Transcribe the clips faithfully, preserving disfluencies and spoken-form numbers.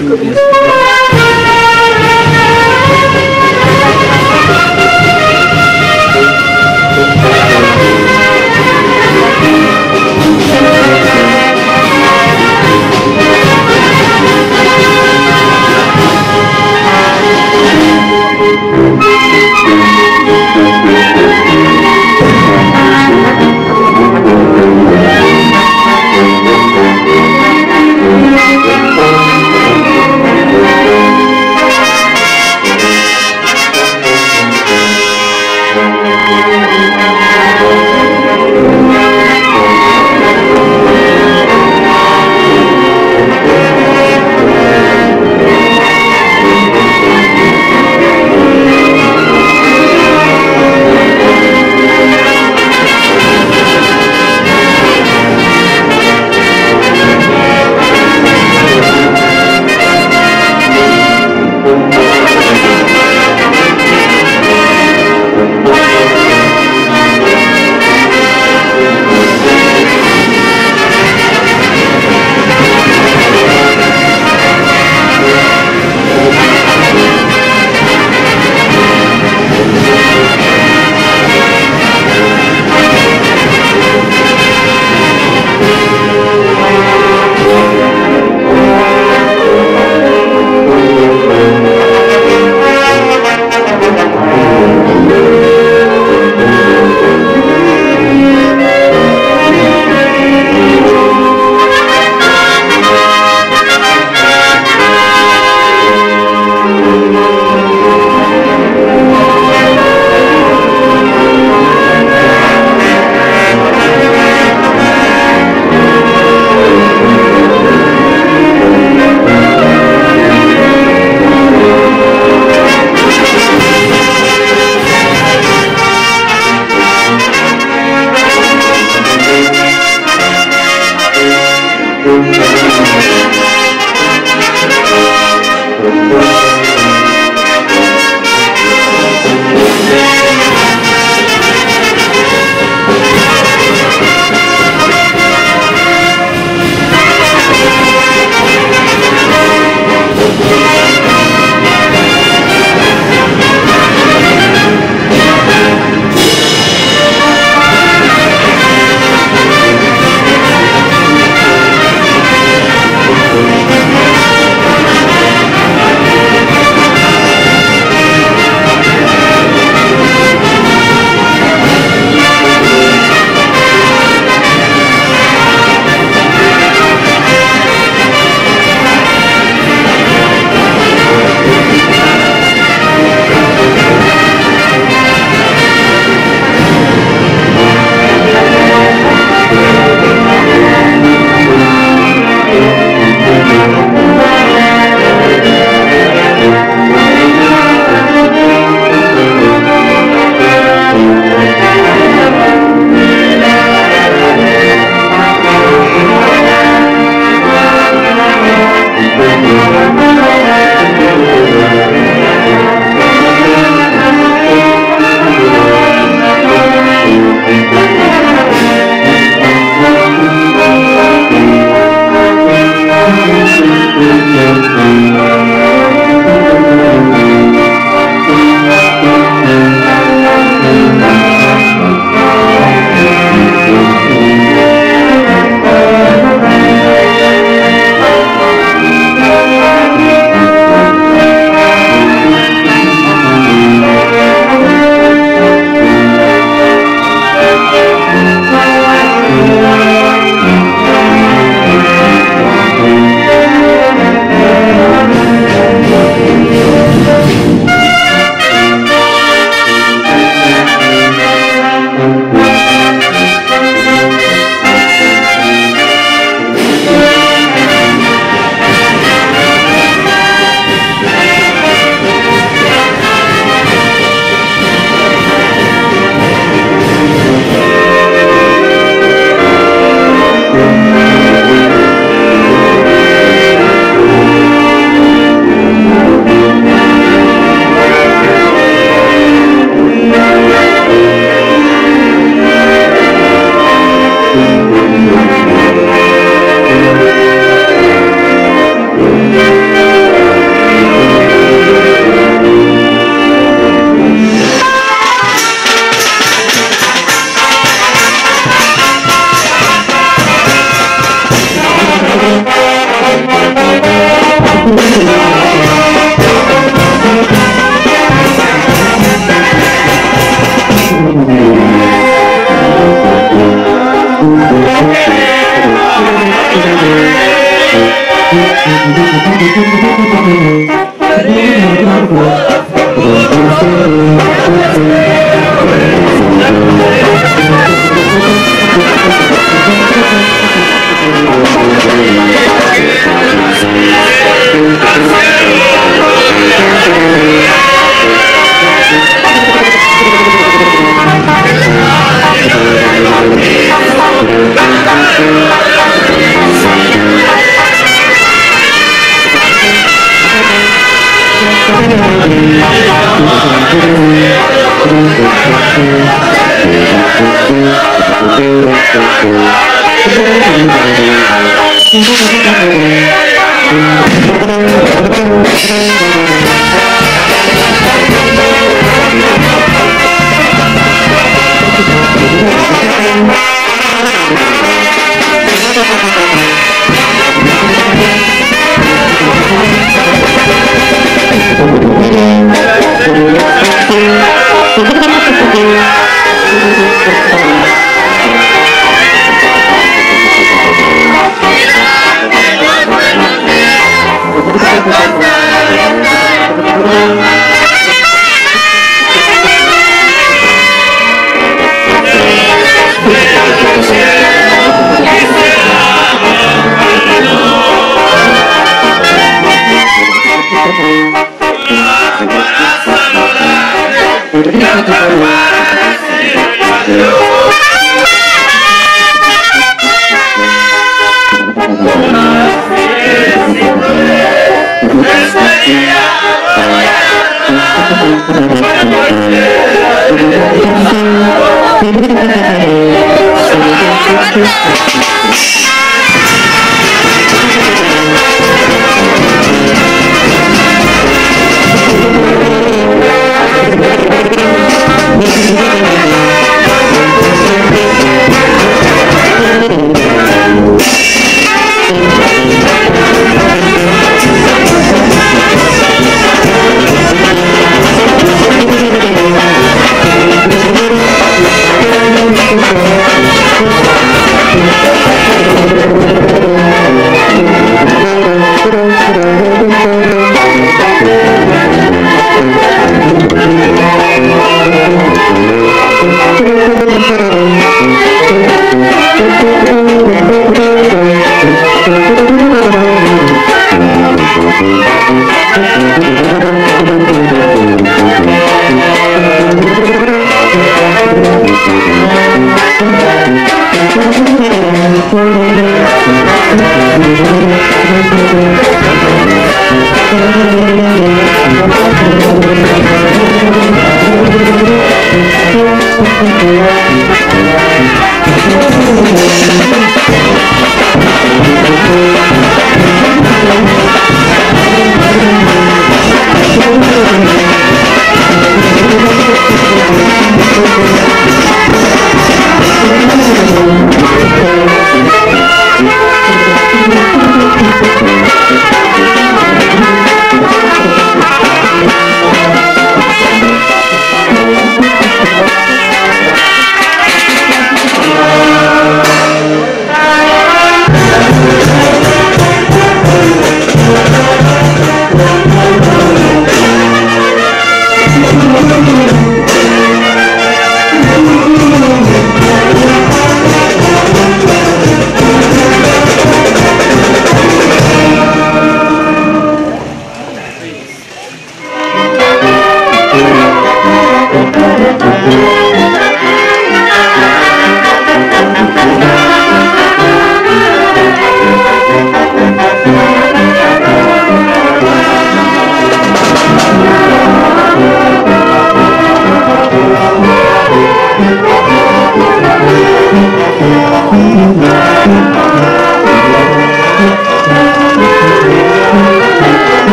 Thank you.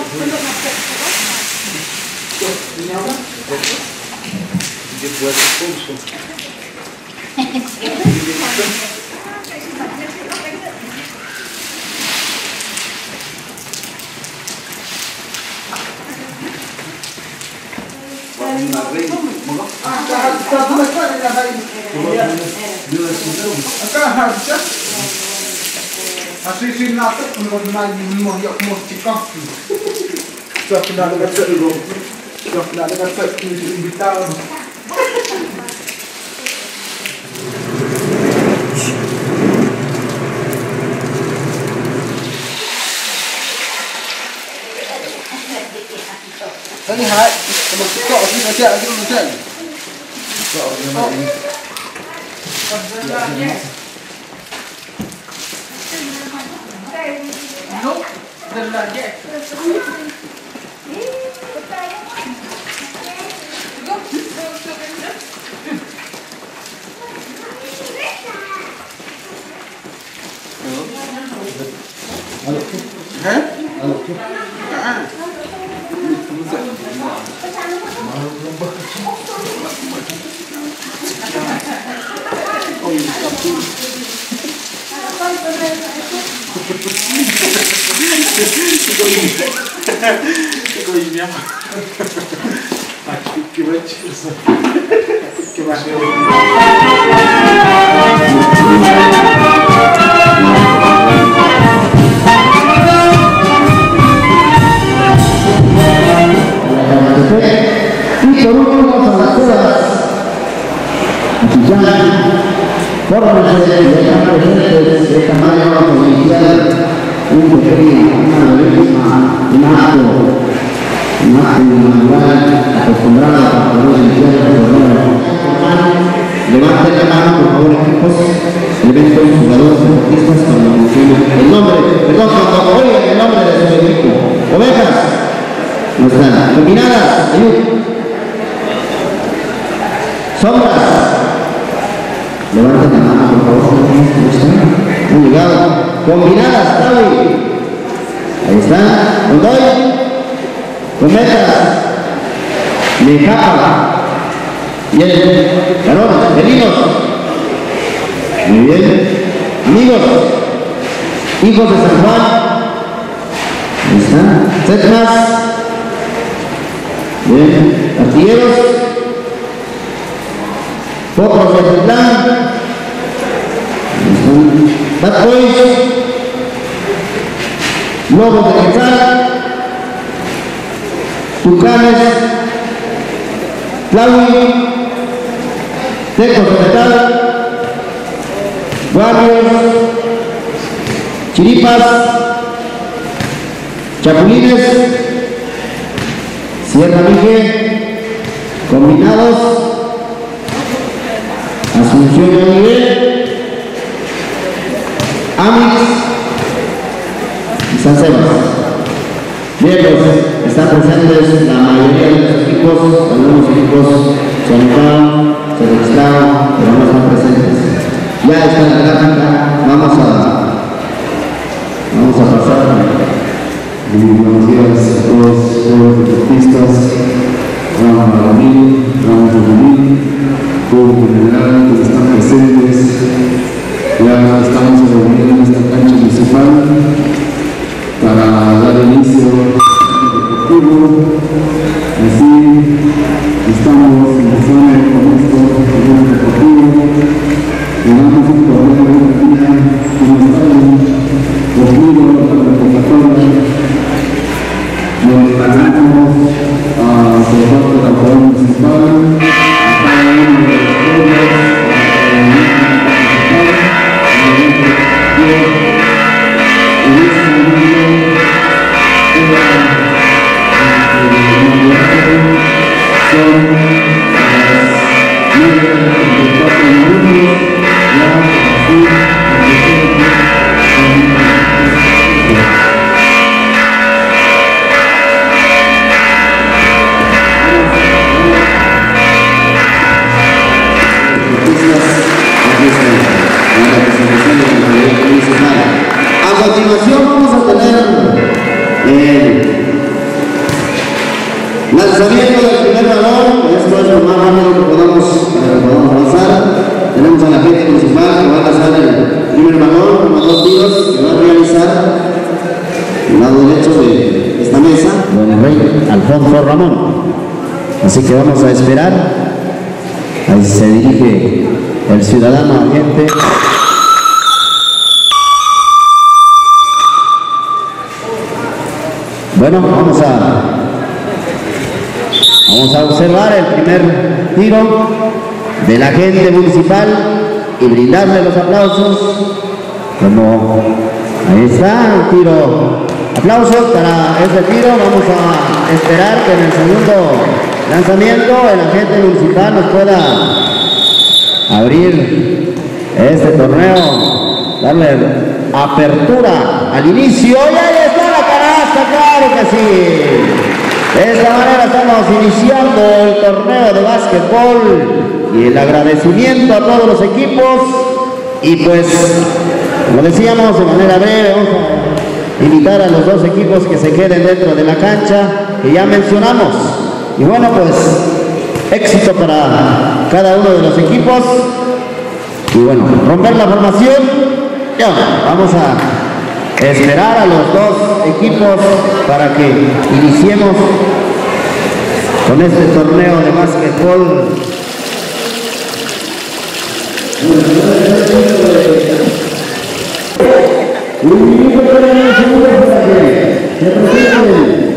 Así sin nada, como más ni mo yo como chico. Yo final de hacer algo. Yo final de hacer un invitado. Ini hai, sama chico sih aja aja aja. No, del la ya. Hả? À. Такой имя. Так, кивать. Кивать. Y por último vamos a las pruebas. Fórmense de estar presentes de tamaño inicial, un pequeño, una bellísima, un acto, un acto manual acostumbrado a poder iniciar el programa. Levanten la mano, por favor, equipos, eventos, jugadores, deportistas, cuando mencionen el nombre, perdón, cuando oigan el nombre de su equipo. Ovejas, no están. Combinadas, ayuda. Sombras. Levanten la mano, por favor. Han llegado. Combinadas, Tavi. Ahí está. Ondoy. Cometas. Mejapa. Bien. Garones, felinos. Muy bien. Amigos. Hijos de San Juan. Ahí está. Setmas. Bien. Artilleros. Pocos de Tetlán, Bad Boys, Lobos de Quetzal, Tucanes, Tlaui, Tecos de Metal, Guardios, Chiripas, Chapulines, Sierra Mije, Combinados, Asunción de Nivel, Amix y San Sebas. Bien, pues están presentes la mayoría de los equipos, algunos equipos se anotaron, se registraron, pero no están presentes. Ya está en la gráfica, vamos a, vamos a pasar. Muy buenos días a todos los deportistas, rama varonil, rama femenil, público general que están presentes. Ya estamos reunidos en esta cancha municipal para dar inicio al deportivo. Así estamos empezando con esto el deportivo. Llegamos un torneo de una día como estamos conmigo a la convocatoria, donde ganamos a por parte de la autoridad municipal a cada uno de los pueblos. Lanzamiento del primer balón, esto es lo más rápido que podamos, para que podamos avanzar. Tenemos a la gente principal que va a lanzar el primer balón, como dos tiros que va a realizar el lado derecho de esta mesa, don el rey Alfonso Ramón. Así que vamos a esperar. Ahí se dirige el ciudadano agente. Bueno, vamos a vamos a observar el primer tiro del agente municipal y brindarle los aplausos. Como ahí está el tiro, aplausos para este tiro. Vamos a esperar que en el segundo lanzamiento el agente municipal nos pueda abrir este torneo, darle apertura al inicio. Y ahí está la canasta, claro que sí. De esta manera estamos iniciando el torneo de básquetbol y el agradecimiento a todos los equipos. Y pues, como decíamos, de manera breve vamos a invitar a los dos equipos que se queden dentro de la cancha que ya mencionamos. Y bueno, pues éxito para cada uno de los equipos. Y bueno, romper la formación. Ya, vamos a esperar a los dos equipos para que iniciemos con este torneo de básquetbol. Un minuto para el segundo para que se presenten.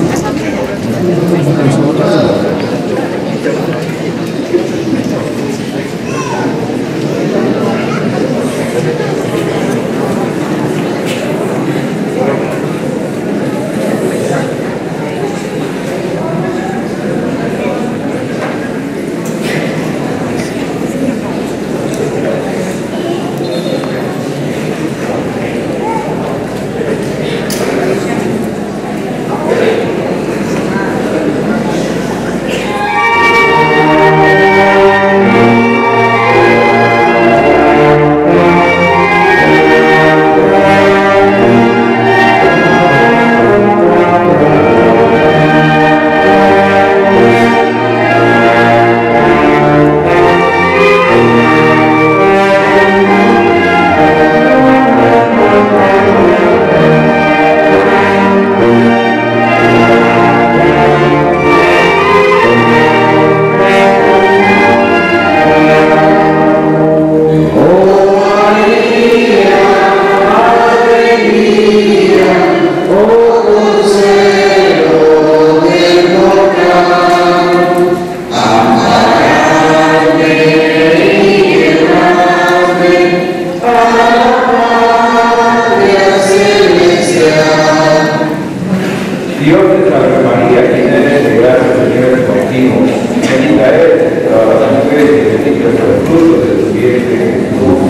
Dios te salve María, llena eres de gracia, el Señor es contigo. Bendita eres entre todas las mujeres y bendito es el fruto de tu vientre, Jesús.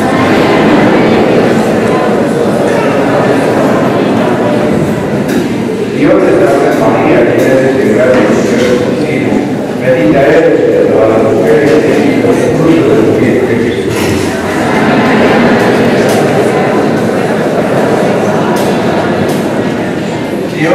Dios te salve María, llena eres de gracia, el Señor es contigo. Bendita eres entre todas las mujeres y bendito es el fruto de tu vientre, Jesús. Dios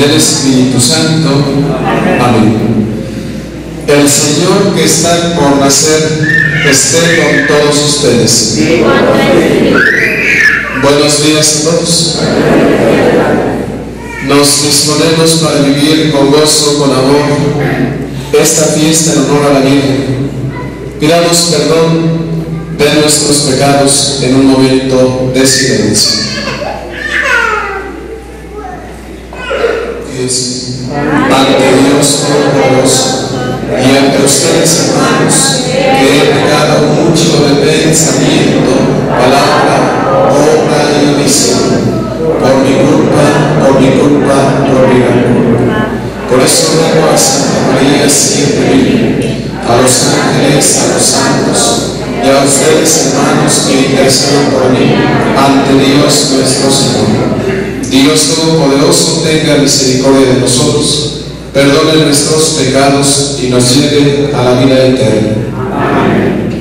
del Espíritu Santo. Amén. El Señor que está por nacer esté con todos ustedes. Buenos días a todos. Nos disponemos para vivir con gozo, con amor, esta fiesta en honor a la Virgen. Pidamos perdón de nuestros pecados en un momento de silencio. Dios, ante Dios Todopoderoso y ante ustedes, hermanos, que he pecado mucho de pensamiento, palabra, obra y omisión, por mi culpa, por mi culpa, por mi gran culpa. Por eso ruego a Santa María siempre Virgen, a los ángeles, a los santos, y a ustedes, hermanos, que intercedan por mí ante Dios nuestro Señor. Dios Todopoderoso tenga misericordia de nosotros, perdone nuestros pecados y nos lleve a la vida eterna. Amén.